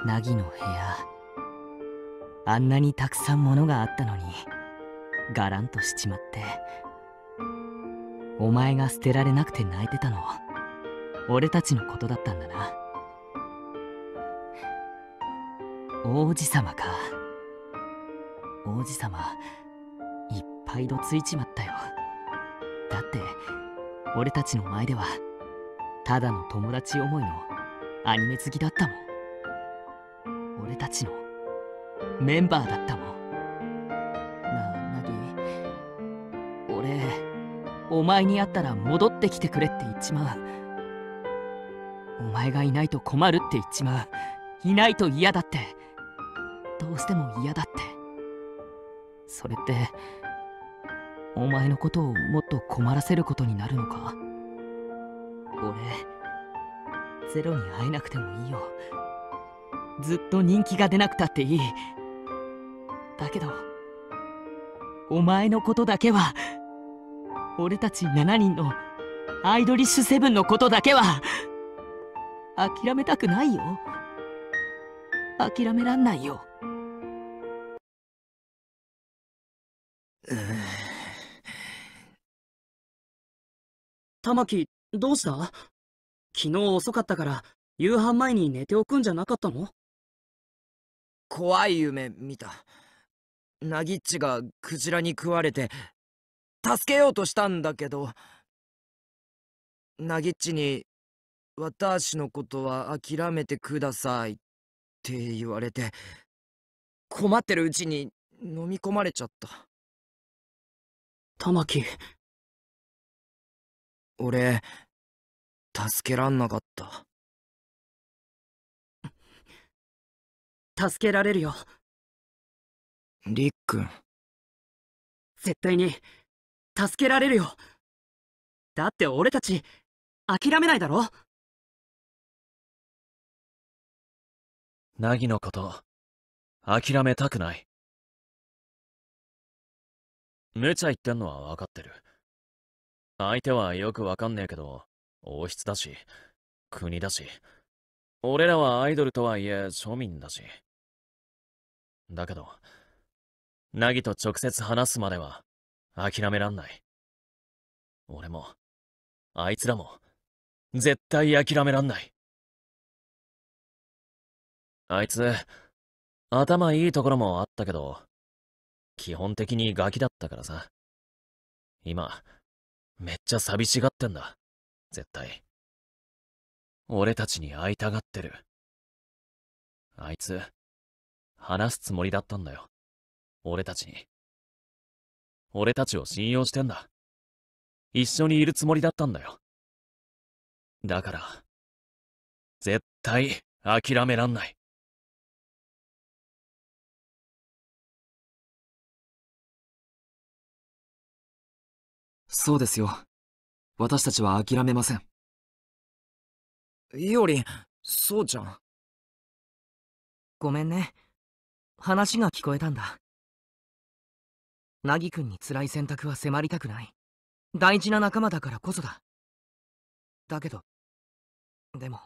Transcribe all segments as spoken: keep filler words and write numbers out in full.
凪の部屋、あんなにたくさん物があったのにガランとしちまって。お前が捨てられなくて泣いてたの俺たちのことだったんだな。王子様か。王子様いっぱいどついちまったよ。だって俺たちの前ではただの友達思いのアニメ好きだったもん。俺たちのメンバーだったもん。なあ凪、俺お前に会ったら戻ってきてくれって言っちまう。お前がいないと困るって言っちまう。いないと嫌だって、どうしても嫌だって。それってお前のことをもっと困らせることになるのか。俺ゼロに会えなくてもいいよ。ずっと人気が出なくたっていい。だけどお前のことだけは、俺たちしちにんのアイドリッシュセブンのことだけは諦めたくないよ。諦めらんないよ。 玉木、どうした？昨日遅かったから夕飯前に寝ておくんじゃなかったの？ 怖い夢見た。ナギッチがクジラに食われて助けようとしたんだけど、ナギッチに「私のことは諦めてください」って言われて、困ってるうちに飲み込まれちゃった。 玉木、 俺助けらんなかった。 助けられるよ。 りっくん、 絶対に助けられるよ。だって俺たち諦めないだろ。 凪のこと諦めたくない。無茶言ってんのは分かってる。相手はよく分かんねえけど王室だし国だし、俺らはアイドルとはいえ庶民だし。だけど凪と直接話すまでは諦めらんない。俺もあいつらも絶対諦めらんない。あいつ頭いいところもあったけど基本的にガキだったからさ。今めっちゃ寂しがってんだ。絶対俺たちに会いたがってる。あいつ話すつもりだったんだよ、俺たちに。俺たちを信用してんだ。一緒にいるつもりだったんだよ。だから絶対諦めらんない。 そうですよ。私たちは諦めません。 いおりん、そうじゃん。 ごめんね、話が聞こえたんだ。凪くんに辛い選択は迫りたくない。大事な仲間だからこそだ。だけどでも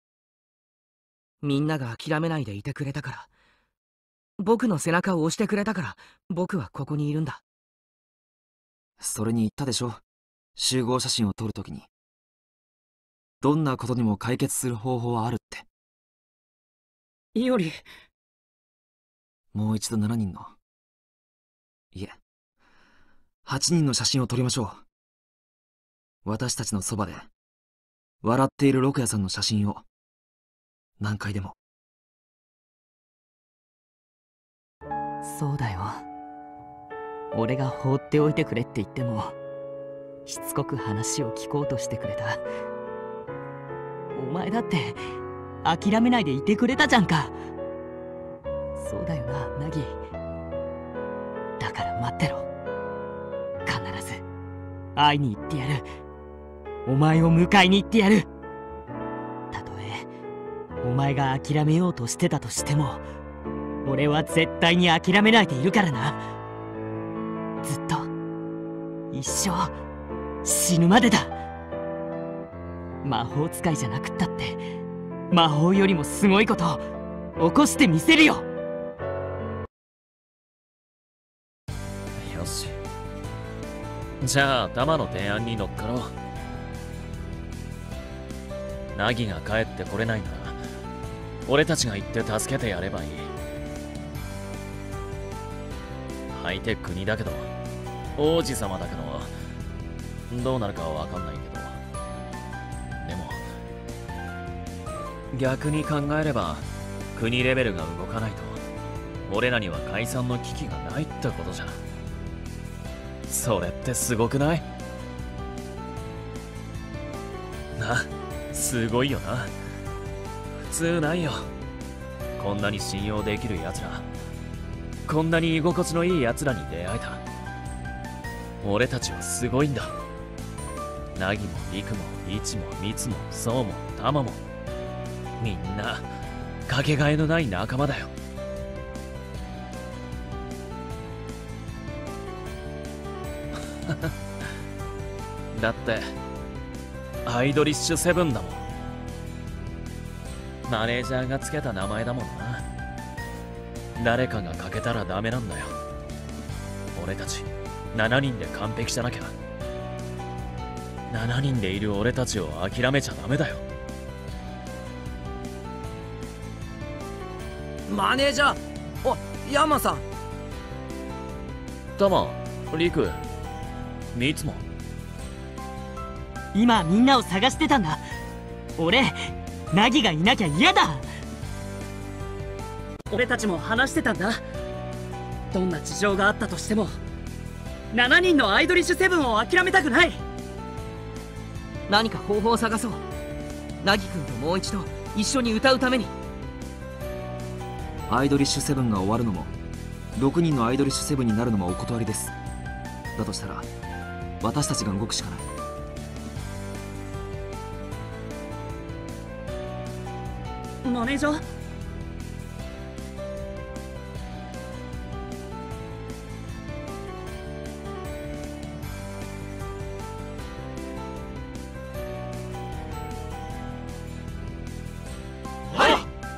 みんなが諦めないでいてくれたから、僕の背中を押してくれたから僕はここにいるんだ。 それに言ったでしょ、集合写真を撮るときに。どんなことにも解決する方法はあるって。 いおり、 もう一度しちにんの、いえはちにんの写真を撮りましょう。私たちのそばで笑っている六夜さんの写真を何回でも。 そうだよ。俺が放っておいてくれって言ってもしつこく話を聞こうとしてくれた。お前だって諦めないでいてくれたじゃんか。そうだよな凪。だから待ってろ。必ず会いに行ってやる。お前を迎えに行ってやる。たとえお前が諦めようとしてたとしても俺は絶対に諦めないでいるからな。ずっと一生死ぬまでだ。魔法使いじゃなくったって魔法よりもすごいこと起こしてみせるよ。 よし。じゃあタマの提案に乗っかろう。ナギが帰ってこれないなら俺たちが行って助けてやればいい。相手国だけど王子様だけどどうなるかは分かんないけど、でも逆に考えれば国レベルが動かないと俺らには解散の危機がないってことじゃん。それってすごくない？な、すごいよな。普通ないよ。こんなに信用できる奴ら、こんなに居心地のいい奴らに出会えた。俺たちはすごいんだ。ナギもリクもイチもミツもソウもタマもみんなかけがえのない仲間だよ。だってアイドリッシュセブンだもん。マネージャーがつけた名前だもんな。誰かが欠けたらダメなんだよ。俺たちしちにんで完璧じゃなきゃ。しちにんでいる俺たちを諦めちゃダメだよ。 マネージャー、お、ヤマさん。 タマ、リク、ミツも。 今みんなを探してたんだ。俺ナギがいなきゃ嫌だ。 俺たちも話してたんだ。どんな事情があったとしてもしちにんのアイドリッシュセブンを諦めたくない。 何か方法を探そう。ナギ君ともう一度一緒に歌うために。 アイドリッシュセブンが終わるのもろくにんのアイドリッシュセブンになるのもお断りです。だとしたら私たちが動くしかない。 マネージャー、 はい。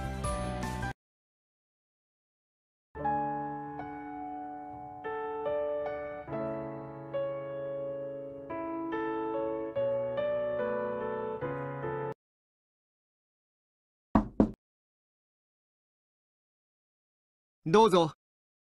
どうぞ。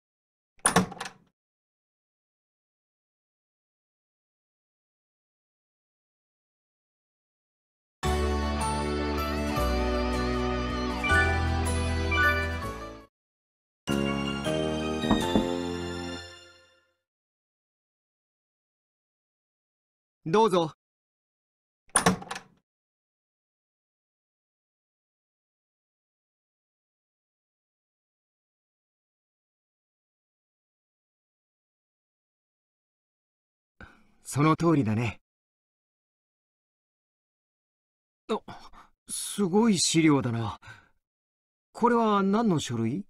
どうぞ。その通りだね。あ、すごい資料だな。これは何の書類？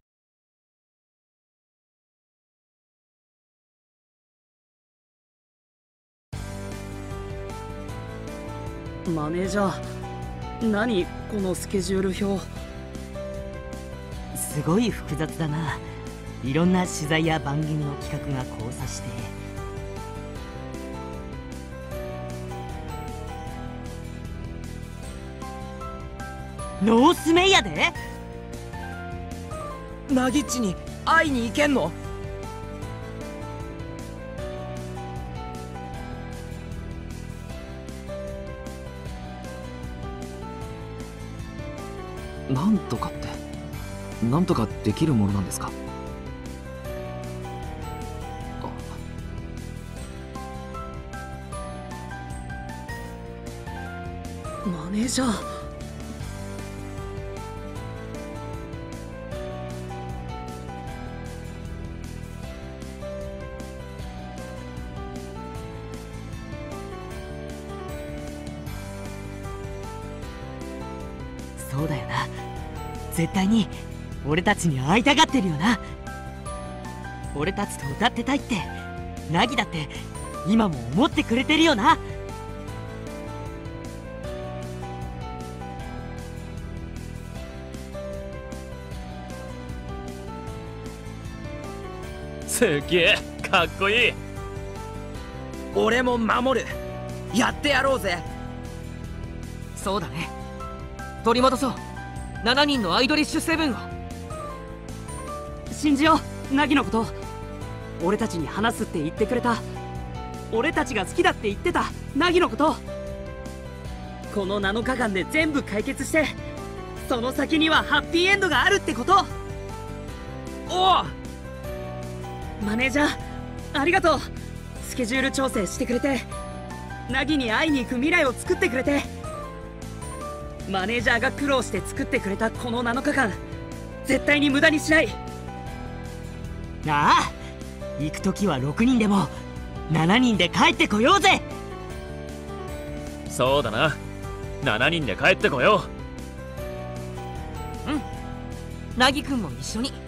マネージャー、何このスケジュール表。 すごい複雑だな。いろんな取材や番組の企画が交差して。ノースメイヤでナギッチに会いに行けんの？ なんとかってなんとかできるものなんですか？ マネージャー、 そうだよな。絶対に俺たちに会いたがってるよな。俺たちと歌ってたいってナギだって今も思ってくれてるよな。 すげえかっこいい。 俺も守る。やってやろうぜ。 そうだね。取り戻そう。しちにんのアイドリッシュセブンを。 信じよう、凪のこと。俺たちに話すって言ってくれた。俺たちが好きだって言ってた凪のこと。このなのかかんで全部解決して、その先にはハッピーエンドがあるってこと。 おう、 マネージャーありがとう。スケジュール調整してくれて、凪に会いに行く未来を作ってくれて。マネージャーが苦労して作ってくれたこのなのかかん、絶対に無駄にしない。 なあ、行く時はろくにんでもしちにんで帰ってこようぜ。 そうだな、しちにんで帰ってこようん、凪くんも一緒に。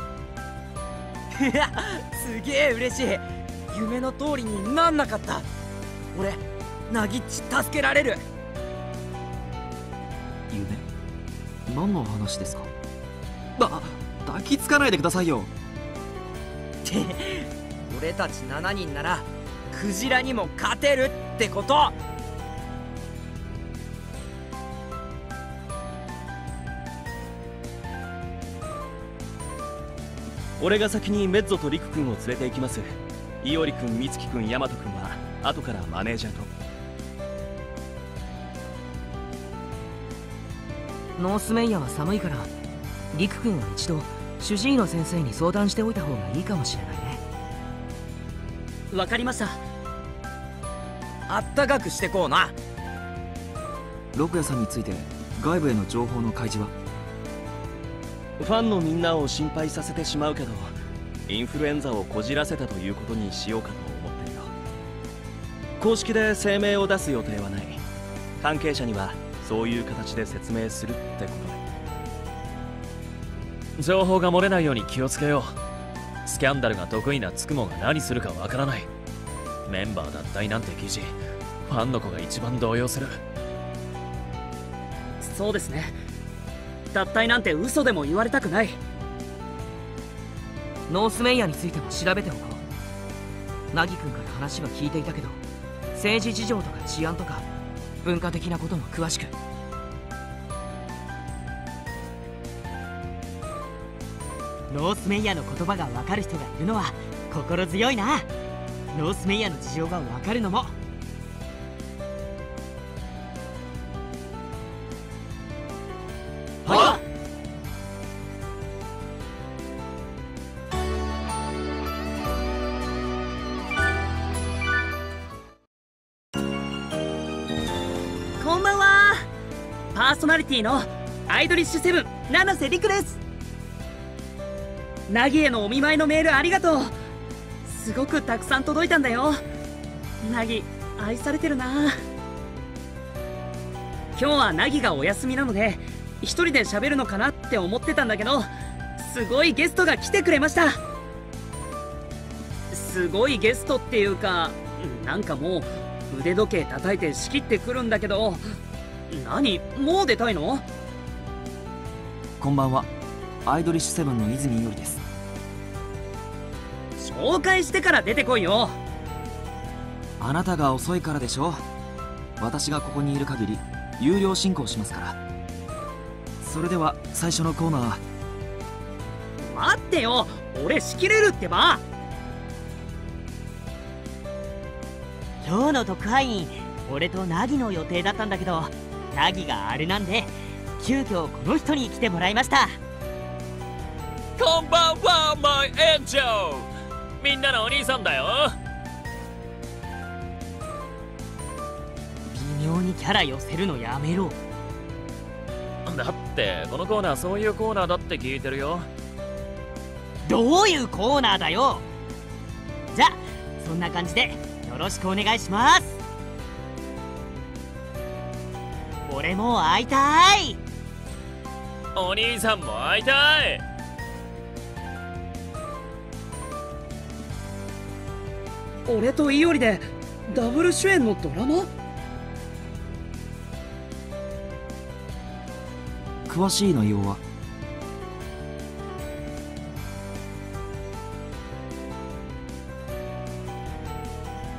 すげえ嬉しい。夢の通りになんなかった。俺ナギッチ助けられる。 夢？何の話ですか？あ、抱きつかないでくださいよ。 って俺たちしちにんならクジラにも勝てるってこと。 俺が先にメッゾとリク君を連れて行きます。イオリ君、ミツキ君、ヤマト君は後からマネージャーと。 ノースメイヤーは寒いから、リク君は一度主治医の先生に相談しておいた方がいいかもしれないね。 わかりました。 あったかくしてこうな。 六夜さんについて外部への情報の開示は？ ファンのみんなを心配させてしまうけど、インフルエンザをこじらせたということにしようかと思ってるよ。公式で声明を出す予定はない。関係者にはそういう形で説明するってことう。情報が漏れないように気をつけよう。スキャンダルが得意なつくもが何するかわからない。メンバー脱退なんて記事、ファンの子が一番動揺する。 そうですね。脱退なんて嘘でも言われたくない。 ノースメイヤーについても調べておこう。凪くんから話は聞いていたけど、政治事情とか治安とか文化的なことも詳しく。 ノースメイヤーの言葉がわかる人がいるのは心強いな。ノースメイヤーの事情がわかるのも。 はい。こんばんは。パーソナリティのアイドリッシュセブン七瀬陸です。ナギへのお見舞いのメールありがとう。すごくたくさん届いたんだよ。ナギ愛されてるな。今日はナギがお休みなので一人で喋るのかなって思ってたんだけど、すごいゲストが来てくれました。すごいゲストっていうか、なんかもう腕時計叩いて仕切ってくるんだけど、何もう出たいの？ こんばんは、アイドリッシュセブンの泉伊織です。 紹介してから出てこいよ。 あなたが遅いからでしょ。私がここにいる限り有料進行しますから。それでは最初のコーナー。 待ってよ、俺仕切れるってば。 今日の特派員、俺とナギの予定だったんだけど、ナギがあれなんで急遽この人に来てもらいました。 こんばんは、マイエンジェル。みんなのお兄さんだよ。 微妙にキャラ寄せるのやめろ。 だってこのコーナーそういうコーナーだって聞いてるよ。 どういうコーナーだよ。じゃあそんな感じでよろしくお願いします。俺も会いたい。 お兄さんも会いたい。 俺とイオリでダブル主演のドラマ？ 詳しい内容は？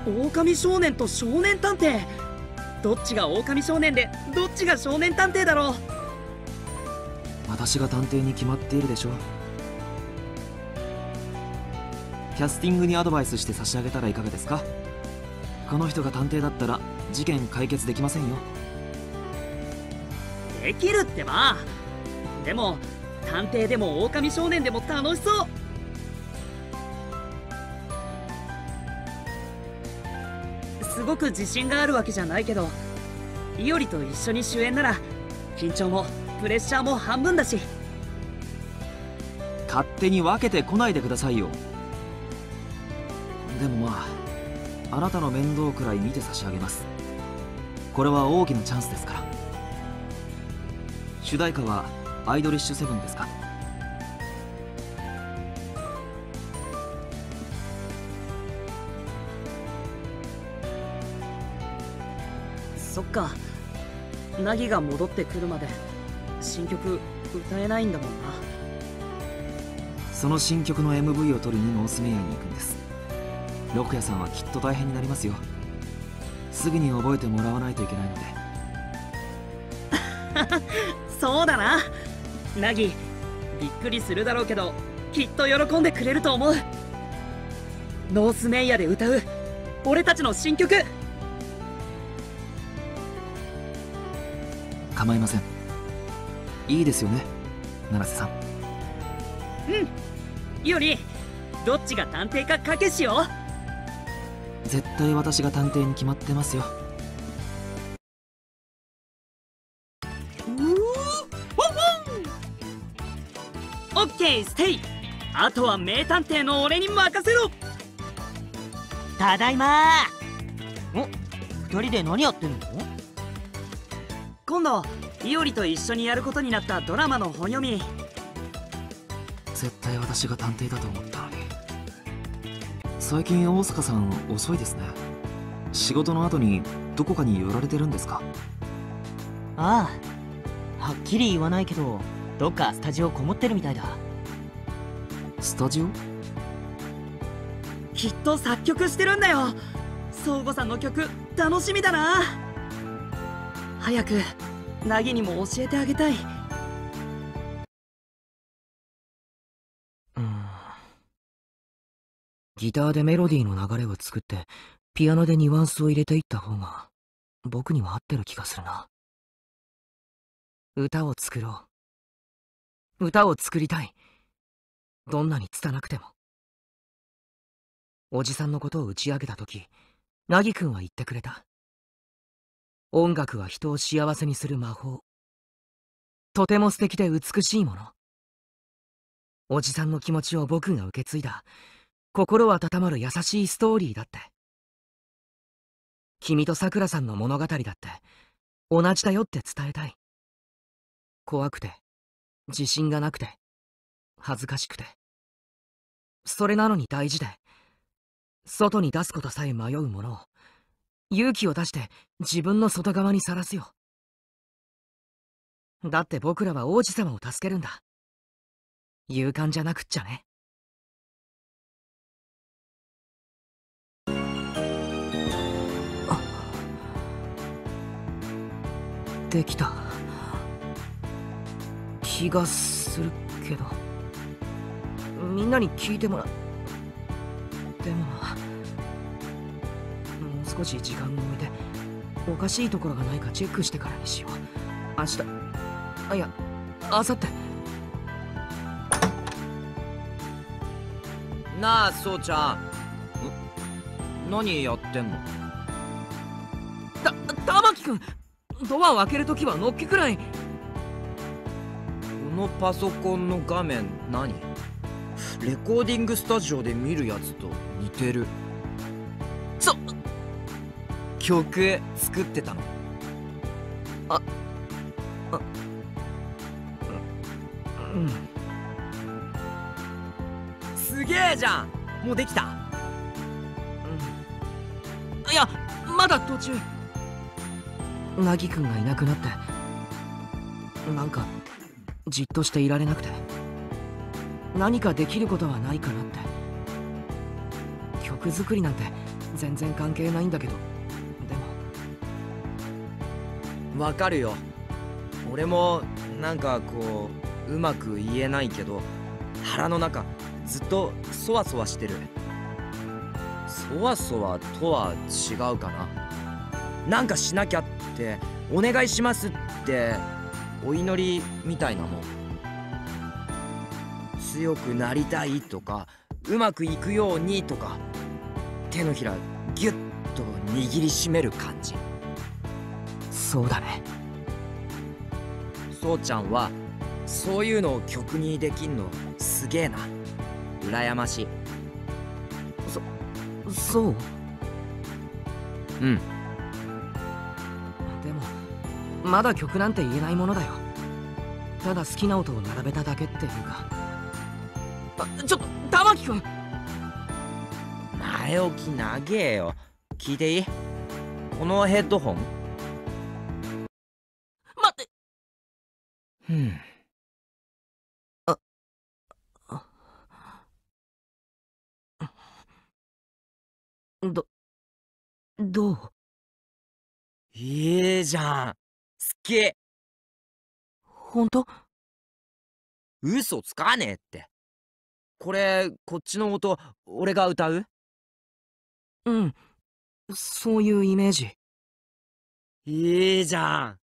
狼少年と少年探偵、どっちが狼少年でどっちが少年探偵だろう。 私が探偵に決まっているでしょ。キャスティングにアドバイスして差し上げたらいかがですか。この人が探偵だったら事件解決できませんよ。 できるってば。でも探偵でも狼少年でも楽しそう。すごく自信があるわけじゃないけど、伊織と一緒に主演なら緊張もプレッシャーも半分だし。 勝手に分けてこないでくださいよ。でもまあ、あなたの面倒くらい見て差し上げます。これは大きなチャンスですから。主題歌はアイドリッシュセブンですか。 そっか、凪が戻ってくるまで新曲歌えないんだもんな。 その新曲の エムブイ を撮りにノースメイヤーに行くんです。六夜さんはきっと大変になりますよ。すぐに覚えてもらわないといけないので。 そうだな。凪びっくりするだろうけどきっと喜んでくれると思う。ノースメイヤーで歌う俺たちの新曲。 構いません。いいですよね、七瀬さん。 うん。よりどっちが探偵か賭けしよう。 絶対私が探偵に決まってますよ。 オッケーステイ。あとは名探偵の俺に任せろ。 ただいまー。お、二人で何やってんの？ 今度伊織と一緒にやることになったドラマの本読み。 絶対私が探偵だと思ったのに。最近大阪さん遅いですね。仕事の後にどこかに寄られてるんですか？ ああ、はっきり言わないけどどっかスタジオこもってるみたいだ。 スタジオ？ きっと作曲してるんだよ。相互さんの曲楽しみだな。早く凪にも教えてあげたい。 うん、ギターでメロディーの流れを作ってピアノでニュアンスを入れていった方が僕には合ってる気がするな。歌を作ろう。歌を作りたい。どんなに拙くても。おじさんのことを打ち明けた時、凪くんは言ってくれた。音楽は人を幸せにする魔法。とても素敵で美しいもの。おじさんの気持ちを僕が受け継いだ心温まる優しいストーリーだって。君とさくらさんの物語だって同じだよって伝えたい。怖くて自信がなくて恥ずかしくて、それなのに大事で、外に出すことさえ迷うものを勇気を出して自分の外側にさらすよ。だって僕らは王子様を助けるんだ。勇敢じゃなくっちゃね。あ、できた気がするけど、みんなに聞いてもらう。でももう少し時間を置いておかしいところがないかチェックしてからにしよう。明日、あ、いや明後日。 なあそうちゃん、何やってんの？ た玉木くん、ドアを開けるときはのっけくらい。 このパソコンの画面何？レコーディングスタジオで見るやつと似てる。 そ曲作ってたの？ ああうん、 すげえじゃん。もうできた？ うん、いやまだ途中。凪くんがいなくなってなんかじっとしていられなくて、何かできることはないかなって。曲作りなんて全然関係ないんだけど。でもわかるよ。俺もなんかこううまく言えないけど、腹の中ずっとそわそわしてる。そわそわとは違うかな。なんかしなきゃってお願いしますってお祈りみたいなもん。強くなりたいとかうまくいくようにとか、手のひらギュッと握りしめる感じ。 そうだね。 そうちゃんはそういうのを曲にできんのすげえな。羨ましい。 そそううん。 でもまだ曲なんて言えないものだよ。ただ好きな音を並べただけっていうか。あ、ちょっと玉木くん、 前置き長えよ。聞いていい？このヘッドホン。 待って。 ふん。 ああどどう？ いいじゃん。好き。 本当？ 嘘つかねえって。これこっちの音俺が歌う？ うん、そういうイメージ。 いいじゃ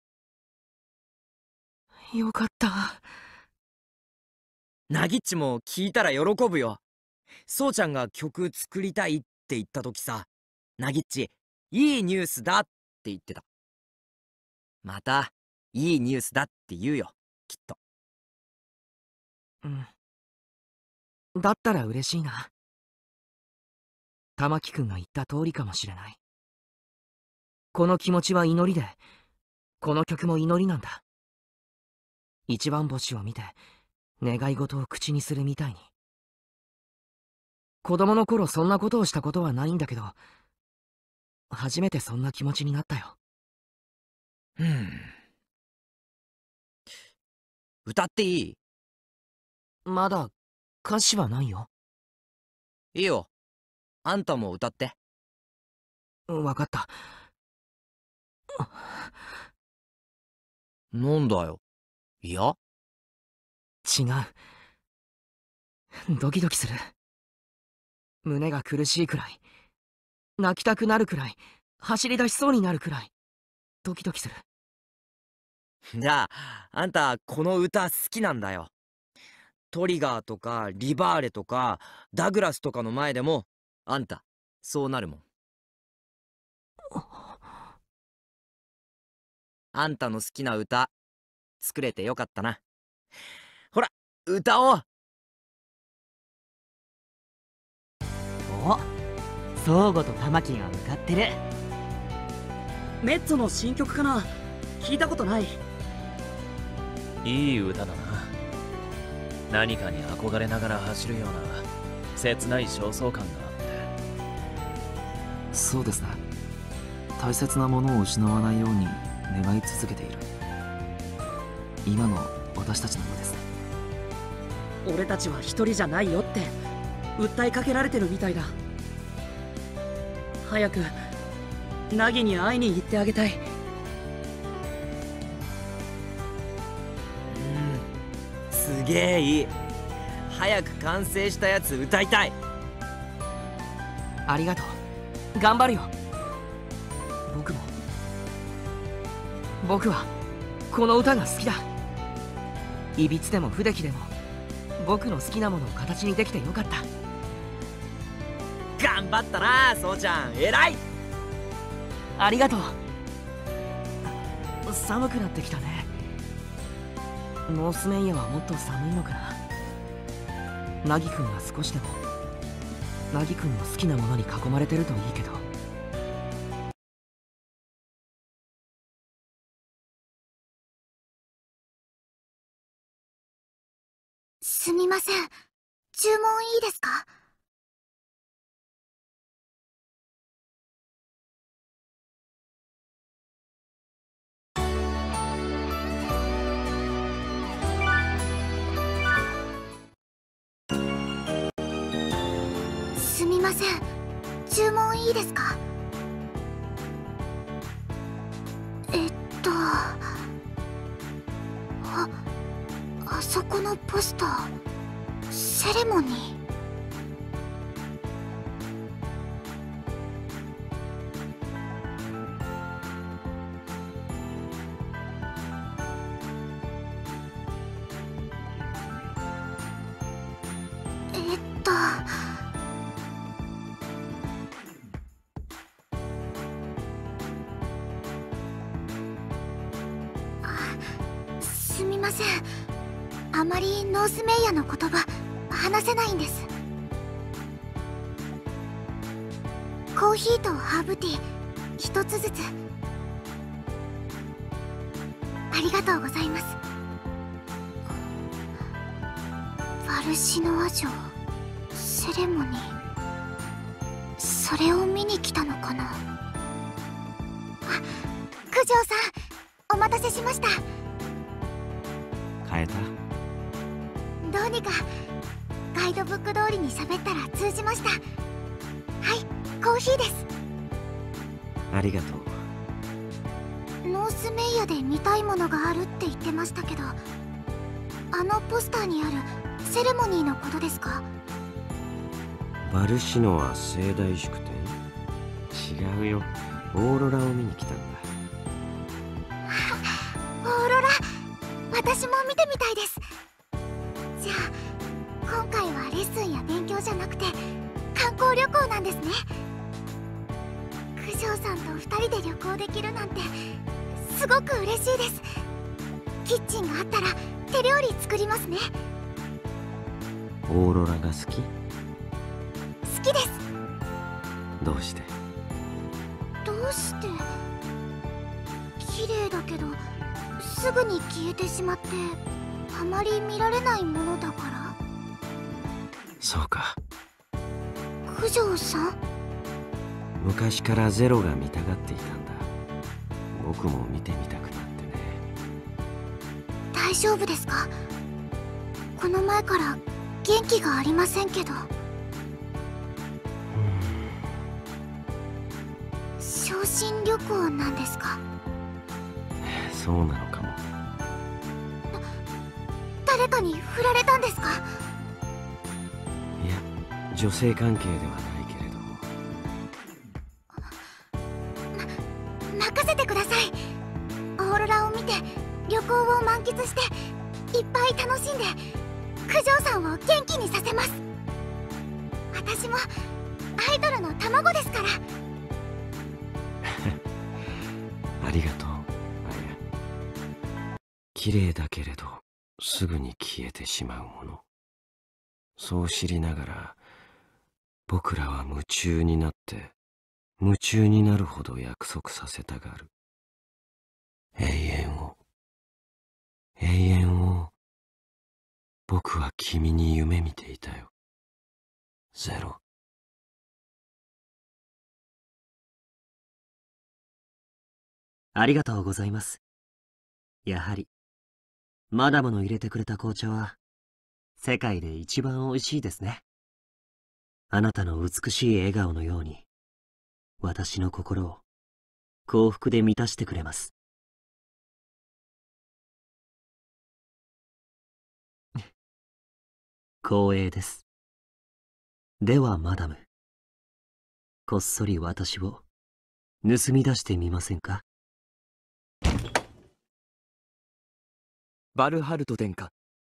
ん。よかった。 なぎっちも聞いたら喜ぶよ。そうちゃんが曲作りたいって言った時さ、なぎっちいいニュースだって言ってた。またいいニュースだって言うよ、きっと。 うん。だったら嬉しいな。玉木くんが言った通りかもしれない。この気持ちは祈りで、この曲も祈りなんだ。一番星を見て願い事を口にするみたいに。子供の頃そんなことをしたことはないんだけど、初めてそんな気持ちになったよ。 うん。歌っていい？ まだ歌詞はないよ。 いいよ。あんたも歌って。 わかった。 なんだよ。いや？ 違う。ドキドキする。胸が苦しいくらい、泣きたくなるくらい、走り出しそうになるくらいドキドキする。 じゃああんたこの歌好きなんだよ。トリガーとかリバーレとかダグラスとかの前でもあんたそうなるもん。あんたの好きな歌作れてよかったな。ほら歌おう。 お、相互と玉木が歌ってる。 メッツォの新曲かな？聞いたことない。 いい歌だな。何かに憧れながら走るような切ない焦燥感があって。 そうですね。大切なものを失わないように願い続けている。今の私たちのようですね。 俺たちは一人じゃないよって訴えかけられてるみたいだ。早くナギに会いに行ってあげたい。 うん、すげえいい。早く完成したやつ歌いたい。 ありがとう。頑張るよ。僕も僕はこの歌が好きだ。いびつでも不出来でも僕の好きなものを形にできてよかった。 頑張ったな、そうちゃん。偉い。 ありがとう。寒くなってきたね。ノースメイヤはもっと寒いのかな。ナギくんが少しでもナギくんの好きなものに囲まれてるといいけど。 すみません。注文いいですか？すみません。 注文いいですか？えっとああそこのポスター、セレモニー。えっとすみません、あまりノースメイヤの言葉話せないんです。コーヒーとハーブティー一つずつ。ありがとうございます。バルシノア城セレモニー、それを見に来たのかな。あ、九条さん、お待たせしました。 変えた？ どうにかガイドブック通りに喋ったら通じました。はい、コーヒーです。 ありがとう。 ノースメイヤで見たいものがあるって言ってましたけど、あのポスターにあるセレモニーのことですか？ バルシノア盛大祝典？違うよ、オーロラを見に来たんだ。 オーロラ、私も見てみたいです。じゃあ今回はレッスンや勉強じゃなくて観光旅行なんですね。九条さんとふたりで旅行できるなんてすごく嬉しいです。キッチンがあったら手料理作りますね。 オーロラが好き？ 好きです。 どうして？ どうして？綺麗だけどすぐに消えてしまってあまり見られないものだから。 そうか。 九条さん？ 昔からゼロが見たがっていたんだ。僕も見てみたくなってね。 大丈夫ですか？この前から元気がありませんけど。昇進旅行なんですか？ そうなのかも。 誰かに振られたんですか？ いや、女性関係ではないけれども。 ま、任せてください。オーロラを見て旅行を満喫していっぱい楽しんで九条さんを元気にさせます。私もアイドルの卵ですから。 ありがとう、あや。綺麗だけれどすぐに消えてしまうもの、そう知りながら僕らは夢中になって夢中になるほど約束させたがる。永遠を永遠を僕は君に夢見ていたよ、ゼロ。 ありがとうございます。やはりマダムの入れてくれた紅茶は世界で一番美味しいですね。あなたの美しい笑顔のように私の心を幸福で満たしてくれます。光栄です。ではマダム、こっそり私を盗み出してみませんか？ バルハルト殿下。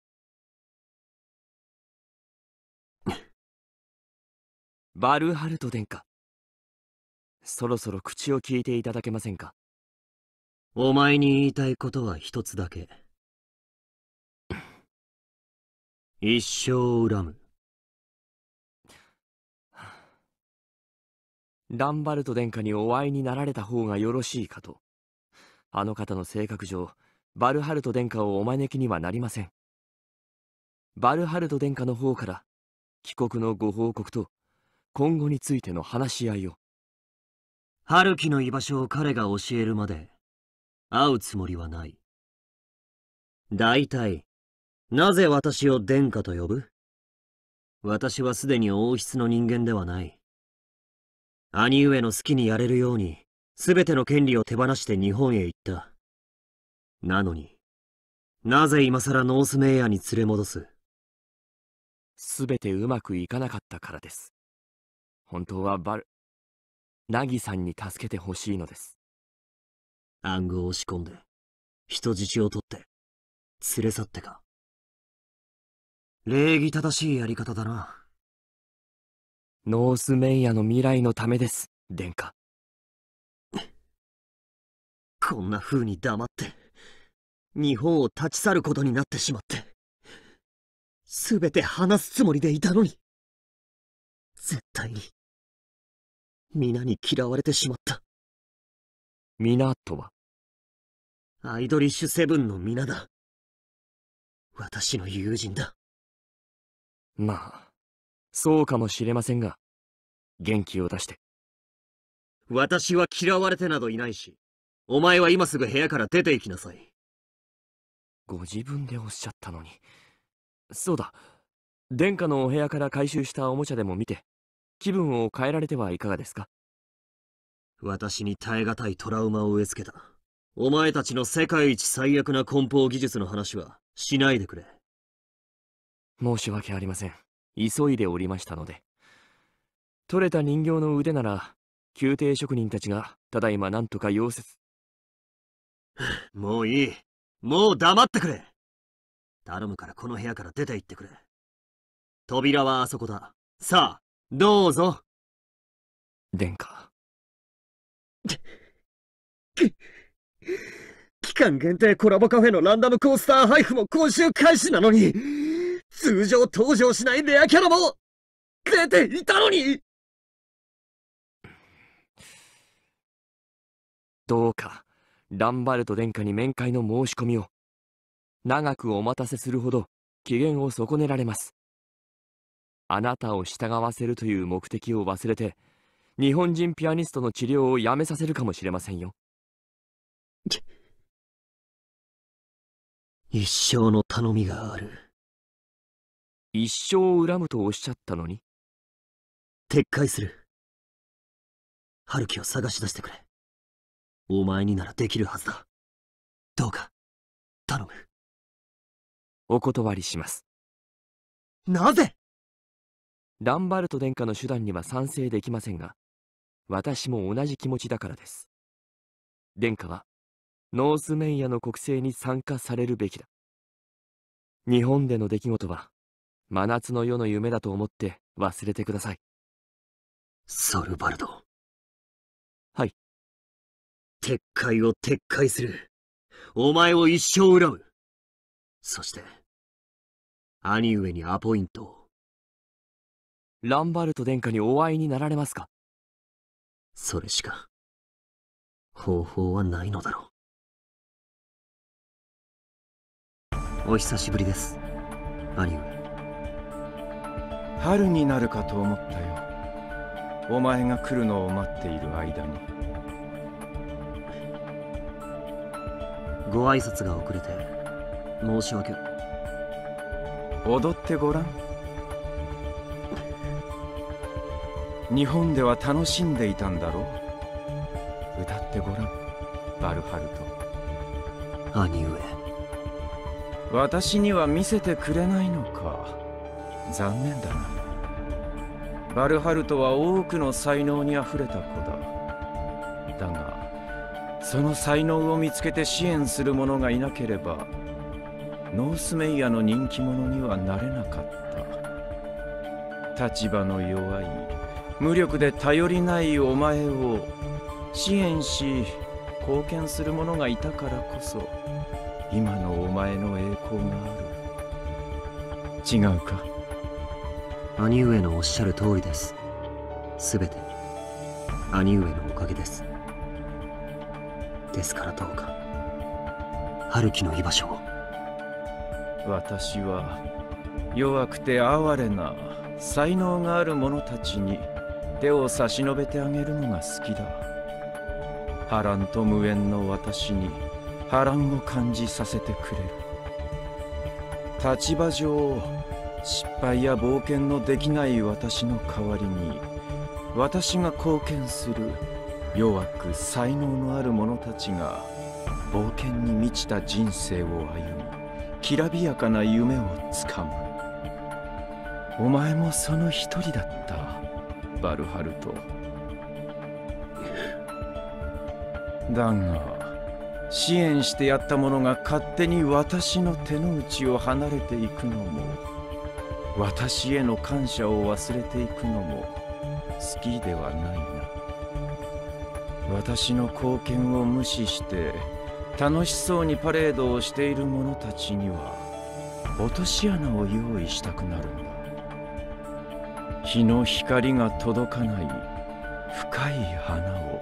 バルハルト殿下、そろそろ口を聞いていただけませんか？ お前に言いたいことは一つだけ。一生恨む。 ランバルト殿下にお会いになられた方がよろしいかと。あの方の性格上、バルハルト殿下をお招きにはなりません。バルハルト殿下の方から帰国のご報告と今後についての話し合いを。 春樹の居場所を彼が教えるまで会うつもりはない。大体なぜ私を殿下と呼ぶ？私はすでに王室の人間ではない。 兄上の好きにやれるように、すべての権利を手放して日本へ行った。なのに、なぜ今さらノースメイヤーに連れ戻す？ すべてうまくいかなかったからです。本当はバル、ナギさんに助けてほしいのです。 暗号を仕込んで、人質を取って、連れ去ってか。礼儀正しいやり方だな。 ノースメイヤの未来のためです、殿下。 こんな風に黙って、日本を立ち去ることになってしまって、すべて話すつもりでいたのに、絶対に、皆に嫌われてしまった。 皆とは？ アイドリッシュセブンの皆だ。私の友人だ。 まあ、そうかもしれませんが、元気を出して。 私は嫌われてなどいないし、お前は今すぐ部屋から出て行きなさい。 ご自分でおっしゃったのに。そうだ、殿下のお部屋から回収したおもちゃでも見て、気分を変えられてはいかがですか？ 私に耐え難いトラウマを植え付けた。お前たちの世界一最悪な梱包技術の話はしないでくれ。 申し訳ありません。急いでおりましたので。取れた人形の腕なら、宮廷職人たちがただいま何とか溶接。 もういい。もう黙ってくれ。頼むからこの部屋から出て行ってくれ。扉はあそこだ。さあ、どうぞ。 殿下。 期間限定コラボカフェのランダムコースター配布も今週開始なのに、通常登場しないレアキャラも出ていたのに。 どうかランバルト殿下に面会の申し込みを。長くお待たせするほど機嫌を損ねられます。あなたを従わせるという目的を忘れて、日本人ピアニストの治療をやめさせるかもしれませんよ。 一生の頼みがある。 一生を恨むとおっしゃったのに。 撤回する。春樹を探し出してくれ。お前にならできるはずだ。どうか頼む。 お断りします。 なぜ？ ランバルト殿下の手段には賛成できませんが、私も同じ気持ちだからです。殿下はノースメイヤの国政に参加されるべきだ。日本での出来事は真夏の夜の夢だと思って忘れてください。 ソルバルド。 はい。 撤回を撤回する。お前を一生恨む。そして兄上にアポイントを。 ランバルト殿下にお会いになられますか？ それしか方法はないのだろう。お久しぶりです、兄上。 春になるかと思ったよ。お前が来るのを待っている間に。 ご挨拶が遅れて申し訳。 踊ってごらん。日本では楽しんでいたんだろう。歌ってごらん、バルハルト。兄上。 私には見せてくれないのか。残念だな。バルハルトは多くの才能にあふれた子だ。だがその才能を見つけて支援する者がいなければノースメイヤの人気者にはなれなかった。立場の弱い無力で頼りないお前を支援し貢献する者がいたからこそ今のお前の栄光がある。違うか？ 兄上のおっしゃる通りです。すべて兄上のおかげです。ですからどうか春樹の居場所を。 私は弱くて哀れな才能がある者たちに手を差し伸べてあげるのが好きだ。波乱と無縁の私に波乱を感じさせてくれる。立場上失敗や冒険のできない私の代わりに私が貢献する弱く才能のある者たちが冒険に満ちた人生を歩み、きらびやかな夢をつかむ。お前もその一人だった、バルハルト。だが支援してやった者が勝手に私の手の内を離れていくのも、私への感謝を忘れていくのも好きではないな。私の貢献を無視して楽しそうにパレードをしている者たちには落とし穴を用意したくなるんだ。日の光が届かない深い花を。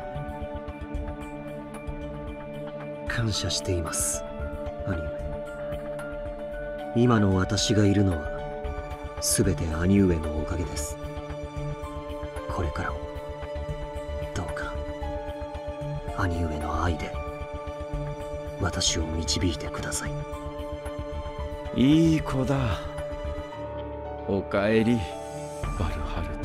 感謝しています、兄上。今の私がいるのは全て兄上のおかげです。これからもどうか兄上の愛で私を導いてください。 いい子だ。おかえり、バルハルト。